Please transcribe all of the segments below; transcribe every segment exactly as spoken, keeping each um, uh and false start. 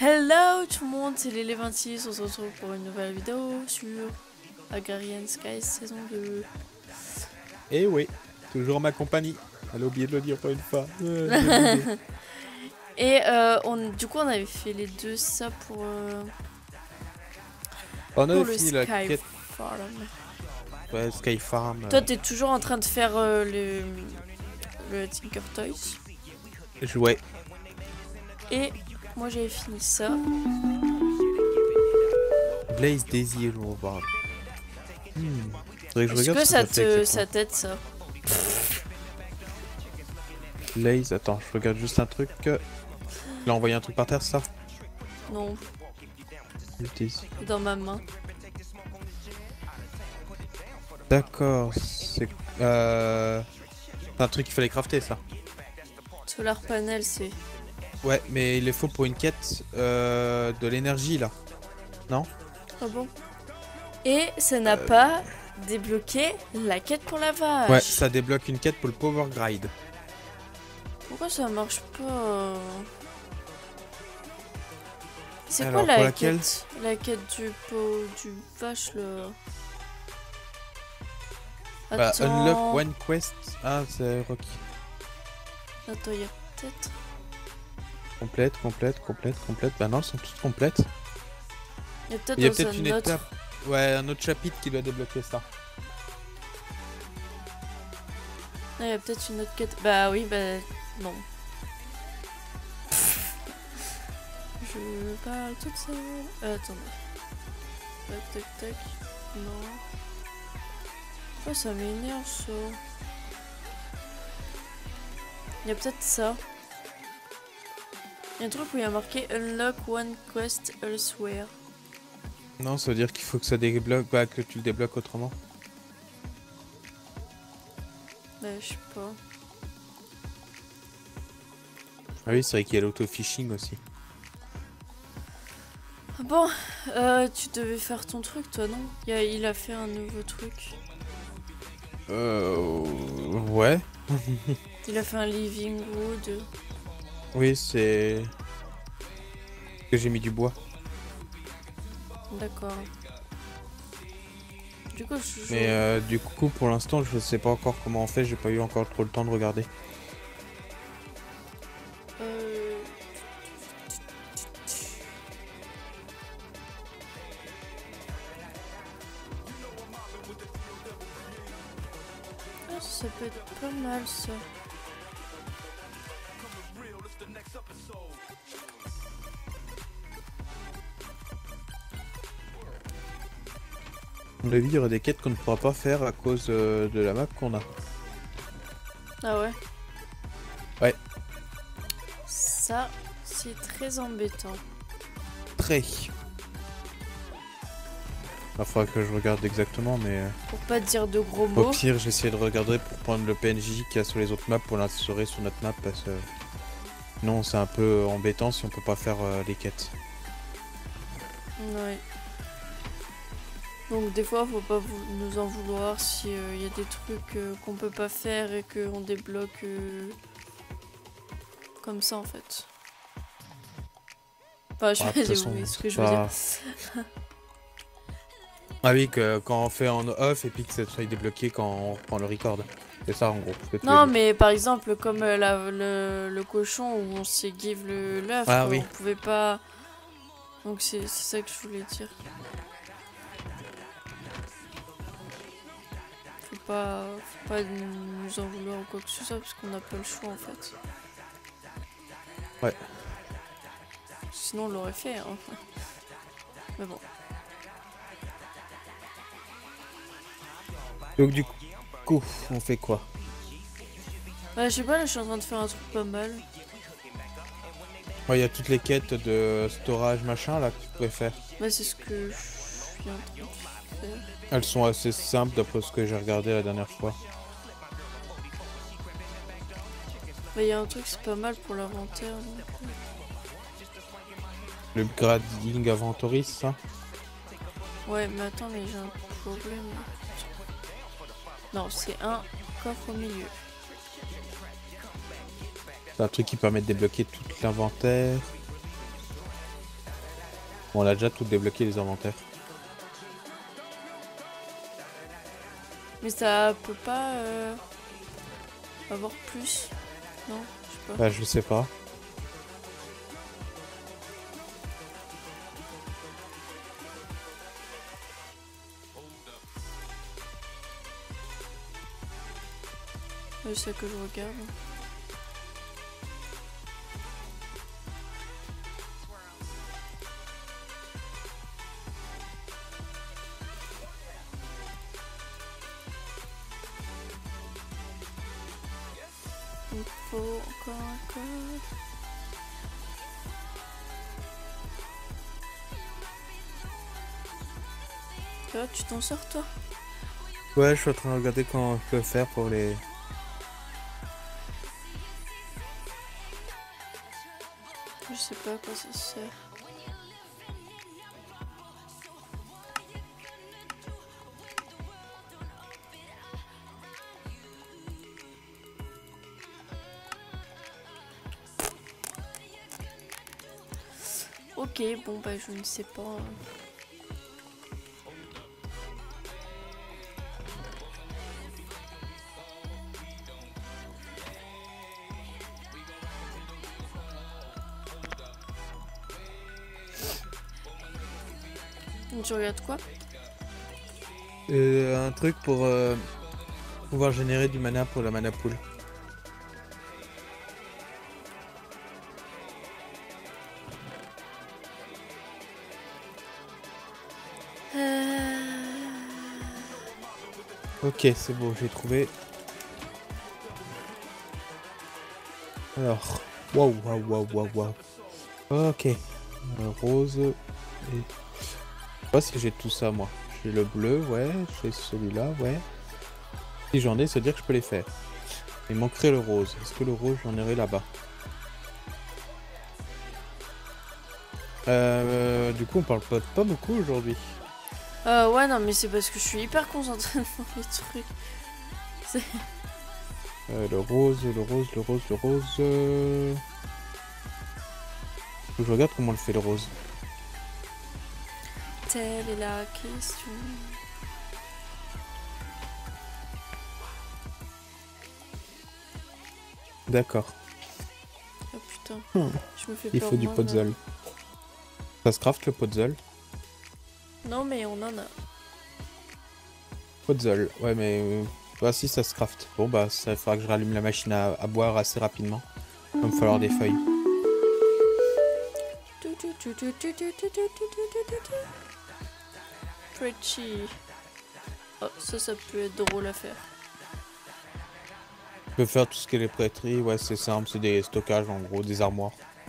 Hello tout le monde, c'est Lélé vingt-six, on se retrouve pour une nouvelle vidéo sur Agrarian Skies saison deux. Et oui, toujours ma compagnie. Elle a oublié de le dire pour une fois. Et euh, on, du coup on avait fait les deux ça pour, euh, on pour a le fini la Sky quête. Farm. Ouais, Sky Farm. Toi euh... t'es toujours en train de faire euh, le, le Tinker Toys. Jouet. Et moi j'avais fini ça. Blaze Daisy Overworld. Hmm. Faudrait que je Est-ce regarde que ce ça ça fait te exactement. ça t'aide ça? Blaze, attends, je regarde juste un truc. Il a envoyé un truc par terre, ça? Non, Daisy. dans ma main. D'accord, c'est euh... un truc qu'il fallait crafter, ça. Solar panel c'est... Ouais, mais il est faut pour une quête euh, de l'énergie, là. Non? Ah bon? Et ça n'a euh... pas débloqué la quête pour la vache. Ouais, ça débloque une quête pour le Power Gride. Pourquoi ça marche pas? C'est quoi Alors, la pour laquelle quête? La quête du pot du vache là. Bah, Attends. unlock one quest. Ah, c'est Rocky. Attends, il y a peut-être. Complète, complète, complète, complète. Bah non, elles sont toutes complètes. Il y a peut-être Il y a dans peut-être un une autre. étape. Ouais, un autre chapitre qui doit débloquer ça. Ah, il y a peut-être une autre quête. Bah oui, bah non. Je parle toute seule. Euh, attendez. Tac, tac, tac. Non. Oh, ça m'énerve ça. Il y a peut-être ça. Il y a un truc où il y a marqué Unlock one quest elsewhere. Non, ça veut dire qu'il faut que ça débloque, bah, que tu le débloques autrement. Bah, je sais pas. Ah oui, c'est vrai qu'il y a l'auto-fishing aussi. Bon, euh, tu devais faire ton truc, toi, non? il a, il a fait un nouveau truc. Euh... Ouais. Il a fait un living wood. Oui, c'est... que j'ai mis du bois. D'accord. Du coup, je... Mais euh, du coup, pour l'instant, je sais pas encore comment on fait. J'ai pas eu encore trop le temps de regarder. Euh... Ah, ça peut être pas mal, ça. À mon avis, il y aura des quêtes qu'on ne pourra pas faire à cause euh, de la map qu'on a. Ah ouais? Ouais. Ça, c'est très embêtant. Très. Il faudra que je regarde exactement, mais... Pour pas dire de gros Au mots. pire, j'essaie de regarder pour prendre le P N J qu'il y a sur les autres maps pour l'insérer sur notre map parce que... Non, c'est un peu embêtant si on peut pas faire euh, les quêtes. Ouais. Donc des fois, faut pas vous, nous en vouloir si il euh, y a des trucs euh, qu'on peut pas faire et qu'on débloque euh, comme ça en fait. Enfin, je Ah, sais de toute façon, ce que je c'est veux pas- dire. Ah oui, que quand on fait en off et puis que ça soit débloqué quand on reprend le record. C'est ça en gros. que tu Non, veux dire. mais par exemple, comme euh, la- le, le cochon où on s'est give le l'œuf, Ah euh, oui. on pouvait pas. Donc c'est ça que je voulais dire. Faut pas, faut pas nous en vouloir ou quoi que ce soit parce qu'on n'a pas le choix en fait. Ouais. Sinon on l'aurait fait. Hein. Mais bon. Donc du coup, on fait quoi? Bah, je sais pas, là je suis en train de faire un truc pas mal. Il y a toutes les quêtes de storage machin là que tu pourrais faire. Bah, c'est ce que je suis en train de faire. Elles sont assez simples d'après ce que j'ai regardé la dernière fois. Bah, il y a un truc, c'est pas mal pour l'inventaire. donc. Le grading inventory, ça? Ouais, mais attends, mais j'ai un problème. Non, c'est un coffre au milieu. C'est un truc qui permet de débloquer tout l'inventaire. Bon, on a déjà tout débloqué les inventaires. Mais ça peut pas euh, avoir plus. Non, je sais pas. Bah, je sais pas. C'est ça que je regarde. Il faut encore un code. Toi, tu t'en sors toi? Ouais, je suis en train de regarder comment je peux faire pour les... Je sais pas à quoi ça sert. Ok, bon bah je ne sais pas. Tu regardes quoi? Euh, un truc pour euh, pouvoir générer du mana pour la mana pool. euh... Ok, c'est bon, j'ai trouvé. Alors, waouh, waouh, waouh, waouh, waouh. Ok, euh, rose et... Je sais pas si j'ai tout ça, moi. J'ai le bleu, ouais, j'ai celui-là, ouais. Si j'en ai, c'est dire que je peux les faire. Il manquerait le rose. Est-ce que le rose, j'en aurai là-bas? Euh, du coup, on parle pas, pas beaucoup aujourd'hui. Euh, ouais, non, mais c'est parce que je suis hyper concentrée dans les trucs. C'est... Euh, le rose, le rose, le rose, le rose... Euh... Faut que je regarde comment on le fait, le rose. Telle est la question. D'accord. Oh putain, Hmm. je me fais Il peur faut du moi-même. puzzle. Ça se craft le puzzle? Non, mais on en a. Puzzle, ouais, mais... Euh... Bah si, ça se craft. Bon, bah, ça fera que je rallume la machine à, à boire assez rapidement. Il va me falloir des feuilles. Pretty. Oh, ça, ça peut être drôle à faire. Je peux faire tout ce qui est les prêteries, ouais, c'est simple, c'est des stockages en gros, des armoires.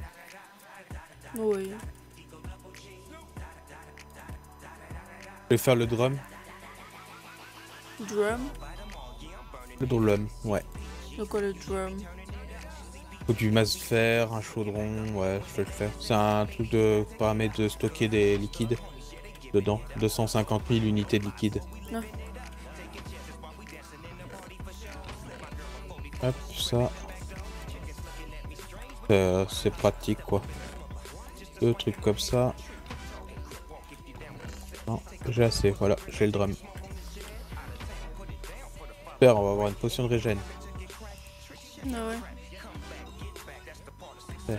Oui. Je vais faire le drum. Drum? Le drum, ouais. De quoi le drum? Faut du masse fer, un chaudron, ouais, je vais le faire. C'est un truc de paramètre de stocker des liquides dedans. deux cent cinquante mille unités de liquide. Non. Hop, ça. Euh, c'est pratique quoi. Deux trucs comme ça. Non, j'ai assez, voilà, j'ai le drum. Super, on va avoir une potion de régène. Ah ouais. Super.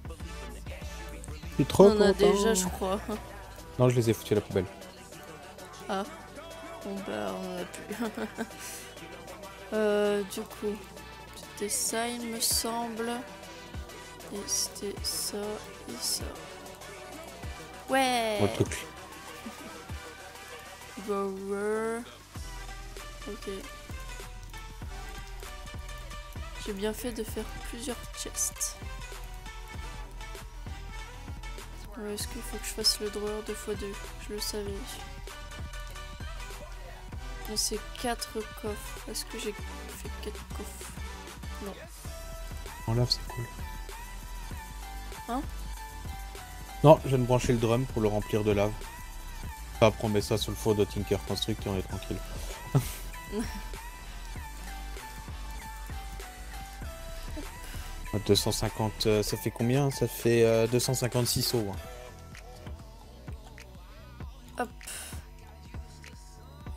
Je suis trop On en a content. déjà, je crois. Non, je les ai foutus à la poubelle. Ah. Bon bah, on en a plus. euh, du coup, c'était ça, il me semble. Et c'était ça et ça. Ouais. Mon truc. Grower. Ok. J'ai bien fait de faire plusieurs chests. Ouais, est-ce qu'il faut que je fasse le drawer deux fois deux? Je le savais. Et c'est quatre coffres. Est-ce que j'ai fait quatre coffres? Non. En lave, c'est cool. Hein? Non, je viens de brancher le drum pour le remplir de lave. Après, on met ça sur le four de Tinker Construct et on est tranquille. deux cent cinquante, euh, ça fait combien? Ça fait euh, deux cent cinquante-six sauts. Hein.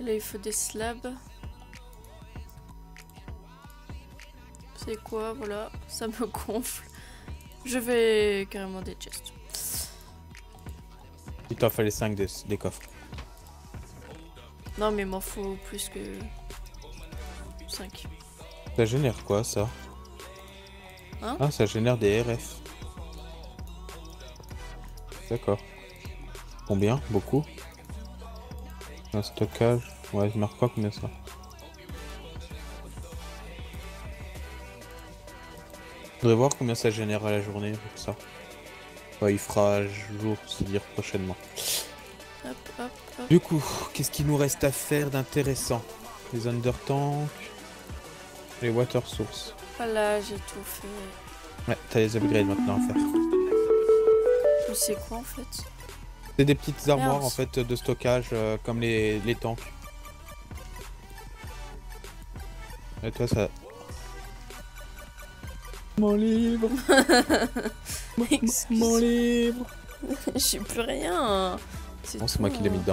là il faut des slabs. C'est quoi? Voilà, ça me gonfle. Je vais carrément des chests. Il t'en fallait cinq des, des coffres. Non mais il m'en faut plus que cinq. Ça génère quoi ça? Hein? Ah, ça génère des R F. D'accord. Combien? Beaucoup? Un stockage? Ouais, je marque pas combien ça. Je voudrais voir combien ça génère à la journée avec ça. Ouais, il fera jour, c'est-à-dire prochainement. Hop, hop, hop. Du coup, qu'est-ce qu'il nous reste à faire d'intéressant? Les undertanks, les water sources. Voilà, j'ai tout fait. Ouais, t'as les upgrades maintenant à faire. Mais c'est quoi en fait? C'est des petites armoires Merde. en fait de stockage euh, comme les, les tanks. Et toi ça... Mon livre. Mon livre. J'ai plus rien. Bon, c'est moi qui l'ai mis dedans.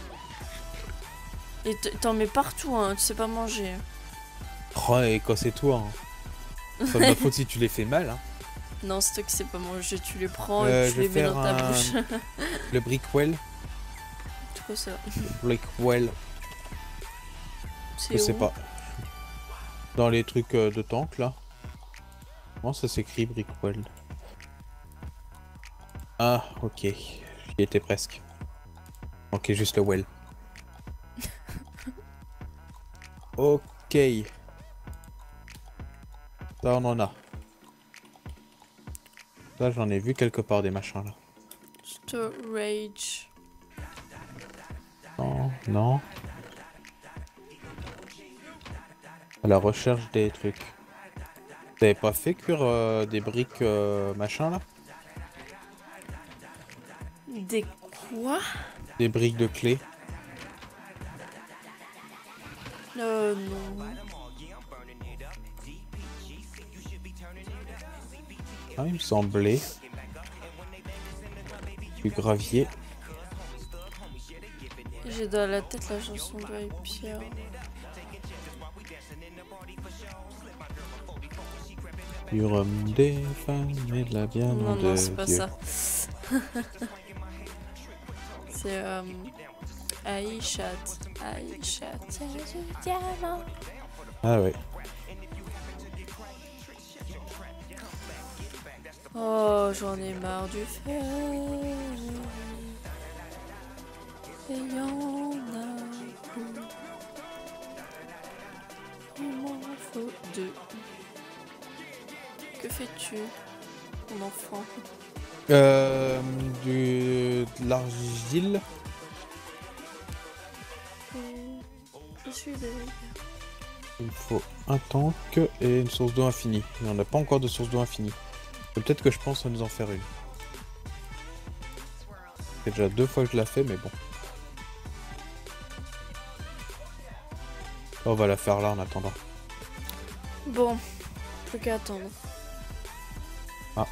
Et t'en mets partout, hein. Tu sais pas manger. Oh, et quand c'est toi, hein. C'est pas de ma faute si tu les fais mal, hein. Non, c'est toi qui sais pas manger. Tu les prends Euh, et je tu les vais mets dans ta faire un- bouche. Le brickwell. C'est quoi ça? Le brickwell. C'est Je sais où? pas. Dans les trucs euh, de tank là. Comment ça s'écrit brickwell? Ah, ok. J'y étais presque. Ok, juste le well. Ok. Ça, on en a. Là, j'en ai vu quelque part des machins là. Storage. Non, non. À la recherche des trucs. T'avais pas fait cuire euh, des briques euh, machin là? Des quoi? Des briques de clés? Euh, non. Ah, il me semblait. Du gravier. J'ai dans la tête la chanson de Ray Pierre. Du rhum, des femmes et de la viande Non, de non, c'est pas Dieu. ça. C'est euh, Aïchat. Aïchat, tiens du diamant. Ah ouais. Oh, j'en ai marre du fer. Et y en a plus. Il m'en faut deux. Que fais-tu, mon enfant? Euh, du, de l'argile. Je suis derrière. Il me faut un tank et une source d'eau infinie. Mais on n'a pas encore de source d'eau infinie. Peut-être que je pense à nous en faire une. C'est déjà deux fois que je la fais, mais bon. On va la faire là en attendant. Bon, plus qu'à attendre. Ah.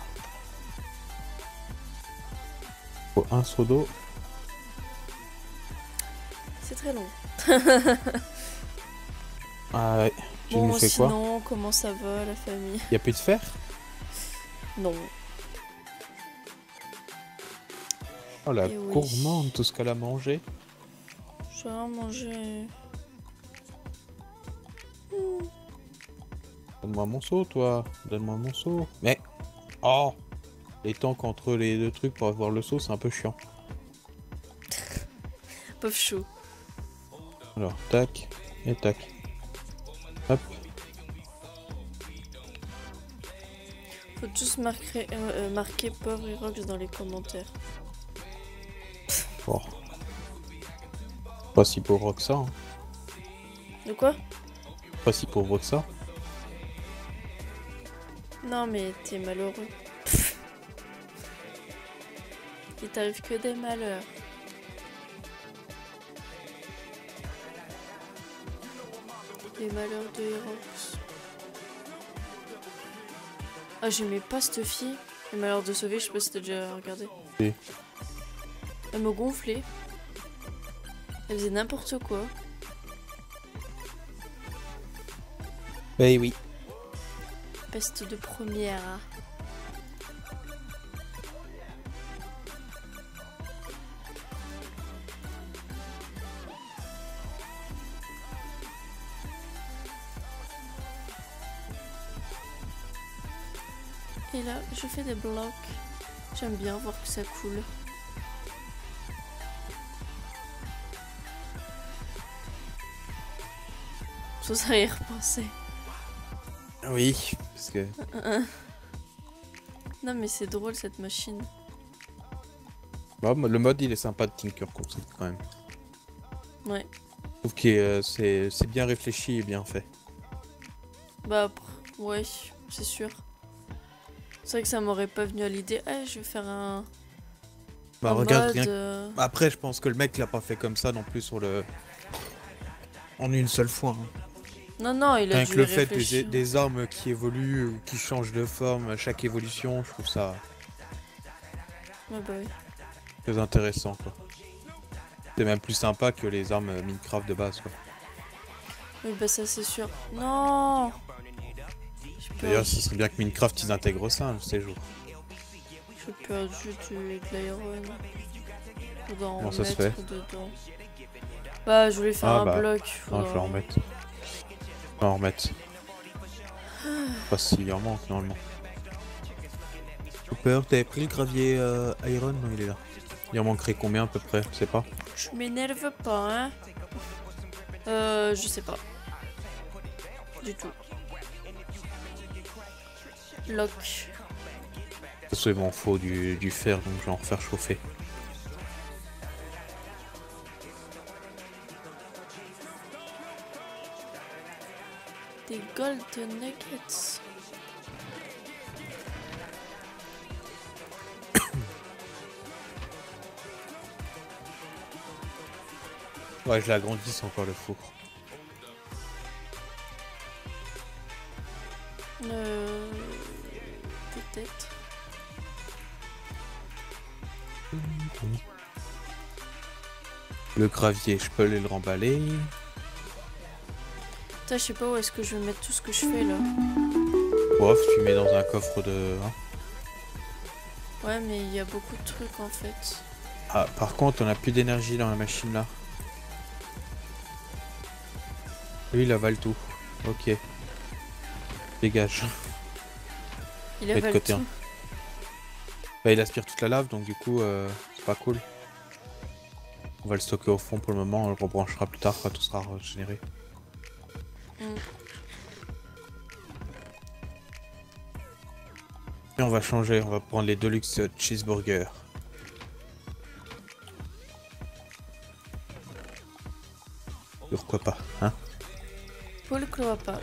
Faut un seau d'eau. C'est très long. Ah ouais. Tu Bon, nous fais quoi? sinon, comment ça va, la famille? Y a plus de fer? Non. Oh la Eh oui. gourmande, tout ce qu'elle a mangé. J'ai rien mangé. Donne-moi mon seau, toi. Donne-moi mon seau. Mais... Oh! Les tanks entre les deux trucs pour avoir le seau, c'est un peu chiant. Pauvre chou. Alors, tac. Et tac. Hop. Faut tous marquer, euh, euh, marquer pauvre Irox dans les commentaires. Bon. Pas si pauvre que ça. Hein. De quoi? Pas si pauvre que ça. Non mais t'es malheureux. Il t'arrive que des malheurs. Les malheurs de Irox. Ah, j'aimais pas cette fille. Les malheurs de Sauver, je sais pas si t'as déjà regardé. Oui. Elle me gonflait. Elle faisait n'importe quoi. Eh oui. Peste de première. Et là, je fais des blocs. J'aime bien voir que ça coule. Faut ça y repenser. Oui, parce que... Non mais c'est drôle cette machine. Bon, le mode il est sympa de Tinker Concept quand même. Ouais. Je trouve que euh, c'est c'est bien réfléchi et bien fait. Bah ouais, c'est sûr. C'est vrai que ça m'aurait pas venu à l'idée. Ah, je vais faire un... Bah un regarde mode, rien. euh... Après je pense que le mec l'a pas fait comme ça non plus sur le... En une seule fois. Hein. Non, non, il a Rien dû que le fait des, réfléchir. des armes qui évoluent ou qui changent de forme à chaque évolution, je trouve ça Ouais, bah oui. très intéressant quoi. C'est même plus sympa que les armes Minecraft de base quoi. Oui, bah ça c'est sûr. Non. D'ailleurs ce serait bien que Minecraft ils intègrent ça hein, ces jours. J'ai perdu du, de l'iron. Faudra en Comment ça se fait? dedans. Bah je voulais faire Ah un bah, bloc. non, Faudra... je vais en remettre. Je vais en remettre. Pas s'il en manque normalement. Super, t'avais pris le gravier euh, Iron? Non, il est là. Il en manquerait combien à peu près? Je sais pas. Je m'énerve pas, hein. Euh, je sais pas. Du tout. Lock. C'est bon, faut du, du fer, donc je vais en refaire chauffer. Des golden nuggets. Ouais, je l'agrandisse encore le four. Euh... Peut-être. Le gravier, je peux aller le remballer. Putain, je sais pas où est-ce que je vais mettre tout ce que je fais là. Bof, tu mets dans un coffre de... Hein. Ouais, mais il y a beaucoup de trucs en fait. Ah, par contre, on a plus d'énergie dans la machine là. Lui, il avale tout. Ok. Dégage. Il Et de avale côté, tout. hein. Bah, il aspire toute la lave, donc du coup, euh, c'est pas cool. On va le stocker au fond pour le moment, on le rebranchera plus tard quand tout sera régénéré. Mm. Et on va changer, on va prendre les Deluxe Cheeseburger. Pourquoi pas, hein? Pourquoi pas?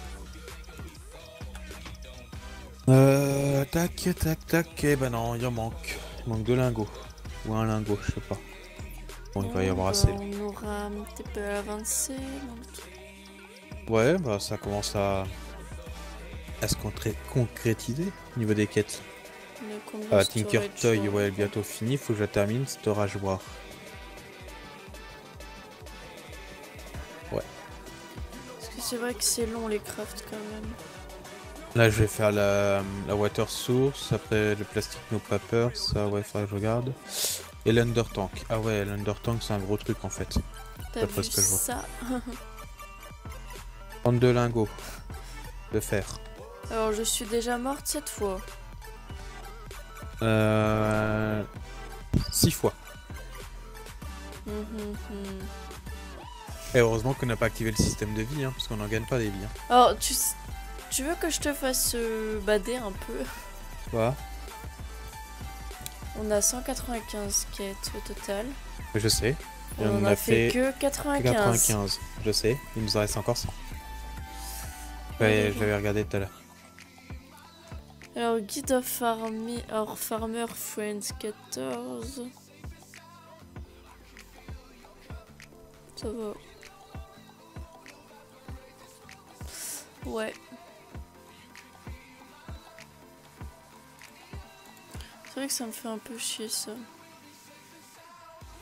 Euh, tac, tac, tac, eh ben non, il en manque. Il manque deux lingots. Ou un lingot, je sais pas. Bon, il va y avoir assez. On aura un petit peu avancé. Donc... Ouais, bah ça commence à, à se concré concrétiser au niveau des quêtes. Ah, Tinker Toy, ouais, bientôt fini, faut que je la termine, Storage War. Ouais. Parce que c'est vrai que c'est long les crafts quand même. Là, je vais faire la, la Water Source, après le Plastic No Paper, ça, ouais, faudrait que je regarde. Et l'Under Tank. Ah ouais, l'Under Tank, c'est un gros truc en fait. T'as vu ce que je vois. ça? trente-deux lingots de fer. Alors, je suis déjà morte cette fois. Euh... six fois. Mmh, mmh. Et heureusement qu'on n'a pas activé le système de vie, hein, parce qu'on n'en gagne pas des vies. Hein. Alors, tu, tu veux que je te fasse euh, bader un peu? Quoi? On a cent quatre-vingt-quinze quêtes au total. Je sais. On, on en a fait, fait que quatre-vingt-quinze. quatre-vingt-quinze. Je sais, il nous en reste encore cent. Ouais, je l'avais regardé tout à l'heure. Alors, Guide of Farmi... or Farmer Friends quatorze. Ça va. Ouais. C'est vrai que ça me fait un peu chier ça.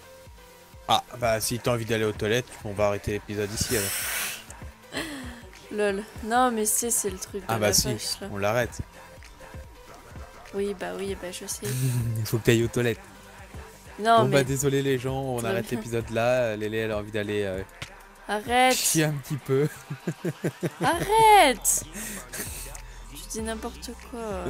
Ah, bah si t'as envie d'aller aux toilettes, on va arrêter l'épisode ici alors. Lol. Non, mais c'est c'est le truc de Ah la bah si, vache, là. on l'arrête. Oui, bah oui, bah je sais. Il faut que t'ailles aux toilettes. Non, bon mais bah désolé les gens, on Très arrête bien. l'épisode là. Lélé elle a envie d'aller euh, arrête. chier un petit peu. Arrête. Tu dis n'importe quoi.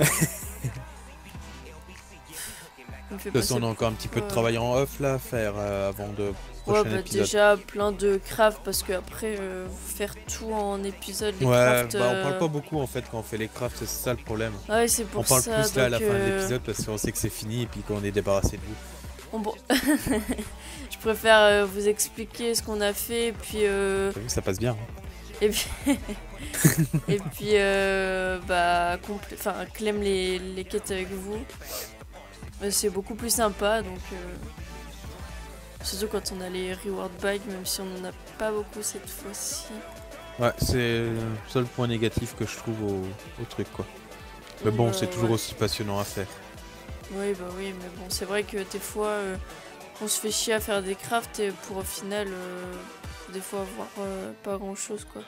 Il me fait De toute façon, passer on a encore un petit peu de pour, euh, travail en off là à faire euh, avant de Ouais, prochain bah épisode. déjà plein de craft parce que après euh, faire tout en épisode, les Ouais, crafts. bah on euh, parle pas beaucoup en fait quand on fait les crafts, c'est ça le problème. Ouais, c'est pour On parle ça. plus là à la donc, fin de euh, l'épisode parce qu'on sait que c'est fini et puis qu'on est débarrassé de vous. on- bon, Je préfère euh, vous expliquer ce qu'on a fait et puis euh, T'as vu, ça passe bien. et puis et puis euh, bah complé- enfin clem les, les quêtes avec vous. Euh, C'est beaucoup plus sympa donc euh, surtout quand on a les reward bags même si on n'en a pas beaucoup cette fois-ci. Ouais, c'est le seul point négatif que je trouve au, au truc quoi. Mais bon, Euh, c'est toujours ouais. aussi passionnant à faire. Oui, bah oui, mais bon, c'est vrai que des fois, euh, on se fait chier à faire des crafts et pour au final, euh, des fois, avoir euh, pas grand chose, quoi.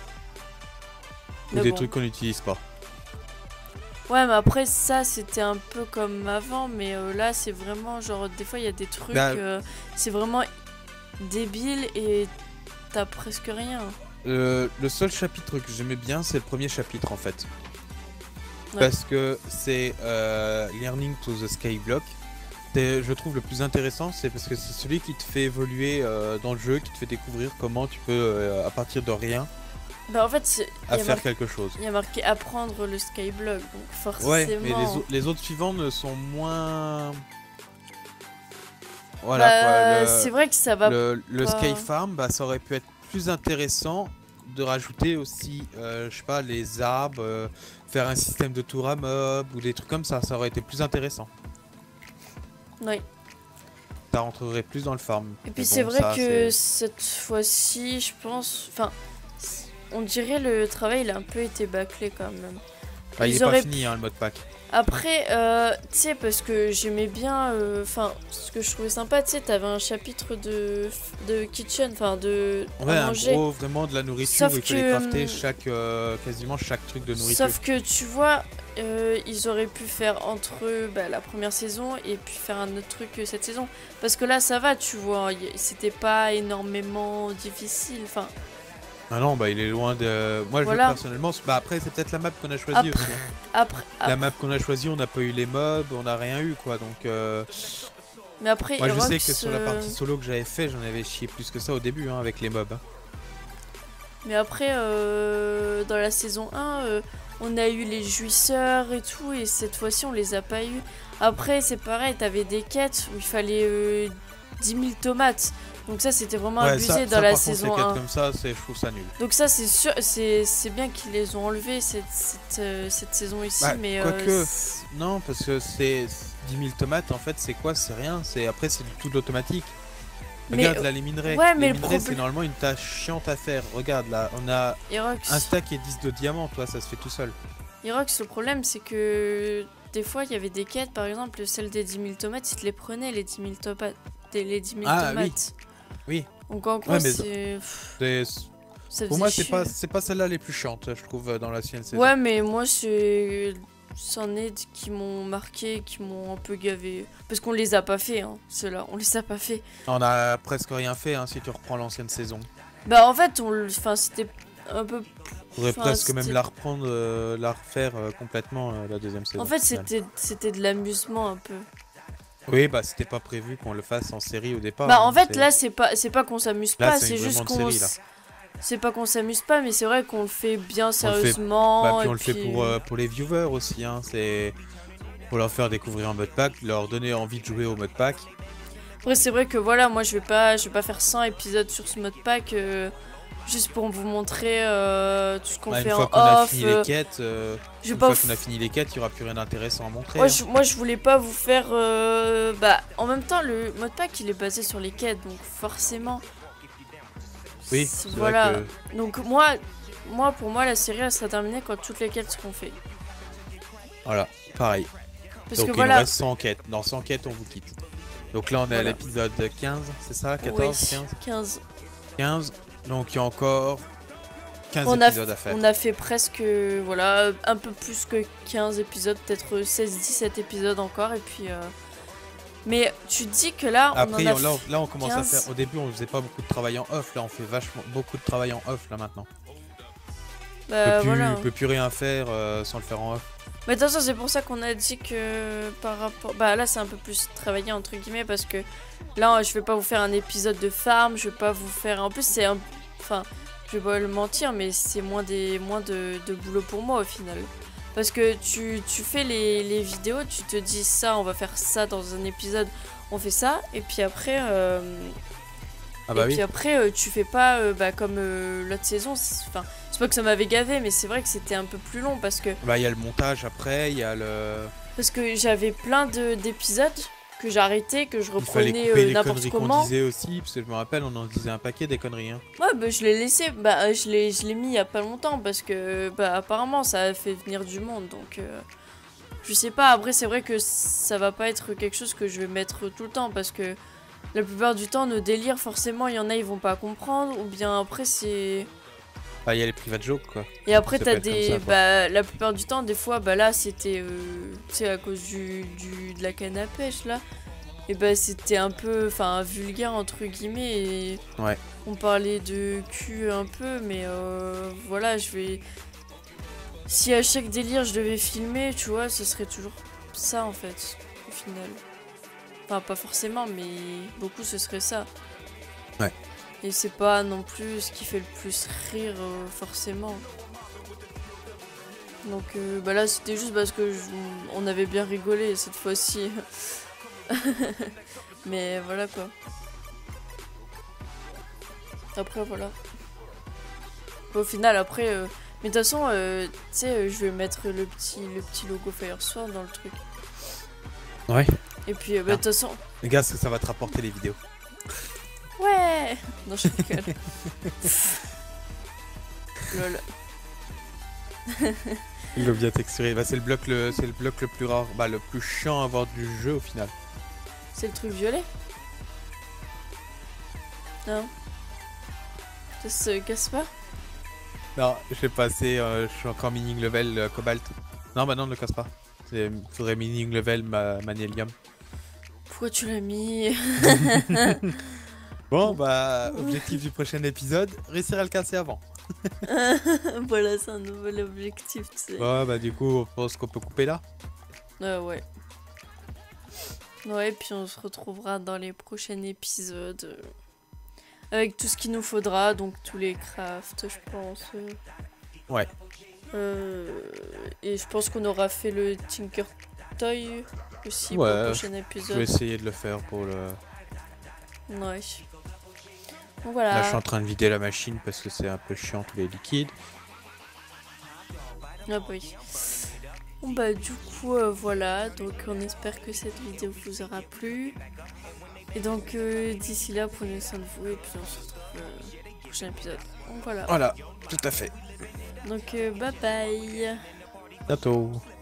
Ou Mais des bon. trucs qu'on n'utilise pas. Ouais, mais après, ça, c'était un peu comme avant, mais euh, là, c'est vraiment genre, des fois, il y a des trucs, Bah- euh, c'est vraiment débile et t'as presque rien. Euh, le seul chapitre que j'aimais bien, c'est le premier chapitre en fait. Ouais. Parce que c'est euh, Learning to the Skyblock. C'est, je trouve le plus intéressant, c'est parce que c'est celui qui te fait évoluer euh, dans le jeu, qui te fait découvrir comment tu peux, euh, à partir de rien, Bah, en fait, c'est- il à y, a faire mar- quelque chose. il y a marqué apprendre le skyblock, donc forcément. Ouais, mais les, au- les autres suivants ne sont moins. Voilà Bah, quoi. le- c'est vrai que ça va. Le, le pas- Sky Farm, bah, ça aurait pu être plus intéressant de rajouter aussi, euh, je sais pas, les arbres, euh, faire un système de tour à mobs ou des trucs comme ça, ça aurait été plus intéressant. Ouais. Ça rentrerait plus dans le farm. Et puis Mais c'est bon, vrai ça, que c'est- cette fois-ci, je pense, enfin, on dirait le travail il a un peu été bâclé quand même. Bah, il Ils est pas auraient fini hein, le mode pack. Après, euh, tu sais, parce que j'aimais bien, enfin, ce que je trouvais sympa, tu sais, t'avais un chapitre de, de kitchen, enfin, de à Ouais, un manger. gros vraiment de la nourriture Sauf où il fallait que, crafter hum, chaque, euh, quasiment chaque truc de nourriture. Sauf que tu vois, euh, ils auraient pu faire entre eux bah, la première saison et puis faire un autre truc euh, cette saison. Parce que là, ça va, tu vois, y- c'était pas énormément difficile, enfin. Ah non, bah il est loin de. Moi, Voilà. je personnellement, bah après c'est peut-être la map qu'on a choisie Après, aussi. hein. après, La après- map qu'on a choisie, on n'a pas eu les mobs, on n'a rien eu quoi, donc. Euh... mais après, Moi je sais Herox, que sur la euh, partie solo que j'avais fait, j'en avais chié plus que ça au début hein, avec les mobs. hein. Mais après, euh, dans la saison un, euh, on a eu les jouisseurs et tout, et cette fois-ci, on les a pas eu. Après, c'est pareil, t'avais des quêtes où il fallait euh, dix mille tomates. Donc ça, c'était vraiment Ouais, abusé ça, dans ça, la par contre, saison les quêtes un. comme ça, c'est, je trouve ça nul. Donc ça, c'est sûr, c'est c'est bien qu'ils les ont enlevés cette, cette, euh, cette saison ici, Bah, mais... quoique, euh, c'est- non, parce que c'est dix mille tomates, en fait, c'est quoi? C'est rien. C'est après, c'est du tout de l'automatique. Mais, Regarde là, les minerais. ouais, mais les le minerais, c'est problème- normalement une tâche chiante à faire. Regarde là, on a Herox, un stack et dix de diamants, toi, ça se fait tout seul. Herox, le problème, c'est que des fois, il y avait des quêtes, par exemple, celle des dix mille tomates, ils te les prenaient, les dix mille tomates. Les dix mille Ah, oui. tomates. Oui. Donc en gros, Ouais, mais- c'est... pff, C'est- ça Pour faisait moi, c'est chier. pas, c'est pas celle-là les plus chiantes, je trouve, euh, dans la sienne saison. Ouais, mais moi, c'est. C'en est qui m'ont marqué, qui m'ont un peu gavé. Parce qu'on les a pas fait, hein, ceux-là. On les a pas fait. On a presque rien fait hein, si tu reprends l'ancienne saison. Bah, en fait, on le- enfin, c'était un peu. Faudrait Enfin, presque même c'était- la reprendre, euh, la refaire euh, complètement euh, la deuxième saison. En fait, au final. c'était c'était de l'amusement un peu. Oui, bah c'était pas prévu qu'on le fasse en série au départ. Bah, hein, en fait, c'est- là, c'est pas, c'est pas qu'on s'amuse Là, pas, c'est c'est juste vraiment une qu'on. série, là. s- C'est pas qu'on s'amuse pas, mais c'est vrai qu'on le fait bien On le fait- sérieusement. Bah, puis et on le fait pour, euh, pour les viewers aussi. Hein, c'est pour leur faire découvrir un mode pack, leur donner envie de jouer au mode pack. Après, c'est vrai que voilà, moi, je vais pas, je vais pas faire cent épisodes sur ce mode pack. euh, Juste pour vous montrer euh, tout ce qu'on Bah, fait une en fois qu'on a off. fini euh, les quêtes, euh, je vais une pas fois vous qu'on a fini les quêtes, il y aura plus rien d'intéressant à montrer. Moi, hein. je, moi je voulais pas vous faire euh, bah en même temps le mode pack il est basé sur les quêtes donc forcément Oui, c'est- c'est voilà vrai que donc moi moi pour moi la série elle sera terminée quand toutes les quêtes seront faites voilà, pareil. parce Donc que il voilà nous reste cent quêtes. Dans cent quêtes, on vous quitte. Donc là, on est à Voilà. l'épisode quinze, c'est ça? oui, quatorze, quinze quinze quinze. Donc il y a encore quinze on a, épisodes à faire. On a fait presque, voilà, un peu plus que quinze épisodes, peut-être seize dix-sept épisodes encore, et puis... Euh... Mais tu dis que là, on Après, en a on, là, on, là, on commence quinze. à faire... Au début, on faisait pas beaucoup de travail en off, là, on fait vachement beaucoup de travail en off, là, maintenant. Bah, on peut plus, voilà. peut plus rien faire euh, sans le faire en off. Mais de toute façon, c'est pour ça qu'on a dit que par rapport... Bah là, c'est un peu plus travaillé, entre guillemets, parce que là, je vais pas vous faire un épisode de farm, je vais pas vous faire... En plus, c'est un... Enfin, je vais pas le mentir, mais c'est moins, des... moins de... de boulot pour moi, au final. Parce que tu, tu fais les... les vidéos, tu te dis ça, on va faire ça dans un épisode, on fait ça, et puis après... Euh... Ah bah et oui. puis après, euh, tu fais pas euh, bah, comme euh, l'autre saison. Enfin, c'est pas que ça m'avait gavé, mais c'est vrai que c'était un peu plus long parce que. Bah, il y a le montage après, il y a le. Parce que j'avais plein d'épisodes que j'arrêtais, que je reprenais euh, n'importe comment. On disait aussi, parce que je me rappelle, on en disait un paquet des conneries. Hein. Ouais, bah je l'ai laissé, bah je l'ai je l'ai mis il y a pas longtemps parce que bah apparemment ça a fait venir du monde, donc euh, je sais pas. Après c'est vrai que ça va pas être quelque chose que je vais mettre tout le temps parce que. La plupart du temps, nos délires, forcément, il y en a, ils vont pas comprendre. Ou bien après, c'est... Bah, il y a les private jokes, quoi. Et après, t'as Ça des... ça, bah, la plupart du temps, des fois, bah là, c'était... Euh, tu sais, à cause du, du, de la canne à pêche, là. Et bah, c'était un peu... Enfin, vulgaire, entre guillemets. Et ouais. On parlait de cul un peu, mais euh, voilà, je vais... Si à chaque délire, je devais filmer, tu vois, ce serait toujours ça, en fait, au final. Enfin, pas forcément, mais beaucoup ce serait ça. Ouais. Et c'est pas non plus ce qui fait le plus rire, euh, forcément. Donc euh, bah là, c'était juste parce que je... on avait bien rigolé cette fois-ci. Mais voilà quoi. Après, voilà. Au final, après... Euh... Mais de toute façon, euh, tu sais, je vais mettre le petit, le petit logo Firesword dans le truc. Ouais. Et puis, bah, de toute façon... Regarde ce que ça va te rapporter les vidéos. Ouais. Non, je rigole. Lol. Le bien texturé. Bah, c'est le bloc le, c'est le bloc le plus rare, bah le plus chiant à avoir du jeu au final. C'est le truc violet? Non. Ça se casse pas? Non, j'ai passé, euh, je suis encore mining level euh, cobalt. Non, bah non, ne le casse pas. Il faudrait mining level ma magnesium. Pourquoi tu l'as mis? Bon, bah, objectif du prochain épisode, réussir à le casser avant. Voilà, c'est un nouvel objectif, tu sais. Ouais, bah du coup, on pense qu'on peut couper là. Euh, ouais. Ouais, puis on se retrouvera dans les prochains épisodes. Euh, avec tout ce qu'il nous faudra, donc tous les crafts, je pense. Euh, ouais. Euh, et je pense qu'on aura fait le Tinker Toy aussi ouais, pour le prochain épisode. Je vais essayer de le faire pour le... Ouais. Donc voilà. Là, je suis en train de vider la machine parce que c'est un peu chiant tous les liquides. Ah bah oui. Bon bah du coup euh, voilà, donc on espère que cette vidéo vous aura plu. Et donc euh, d'ici là, prenez soin de vous et puis on se retrouve euh, au prochain épisode. Donc voilà. Voilà, tout à fait. Donc euh, bye bye. Bientôt.